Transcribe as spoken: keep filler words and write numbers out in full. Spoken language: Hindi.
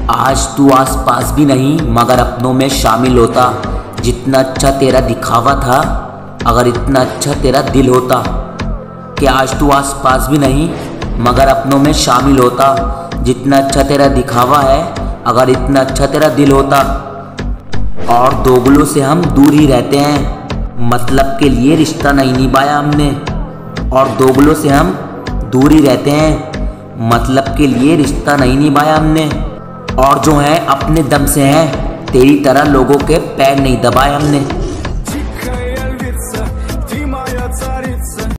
आज तू आस पास भी नहीं मगर अपनों में शामिल होता। जितना अच्छा तेरा दिखावा था, अगर इतना अच्छा तेरा दिल होता। कि आज तू आस पास भी नहीं मगर अपनों में शामिल होता। जितना अच्छा तेरा दिखावा है, अगर इतना अच्छा तेरा दिल होता। और दोगलों से हम दूर ही रहते हैं, मतलब के लिए रिश्ता नहीं निभाया हमने। और दोगलों से हम दूर ही रहते हैं, मतलब के लिए रिश्ता नहीं निभाया हमने। और जो है अपने दम से हैं, तेरी तरह लोगों के पैर नहीं दबाए हमने।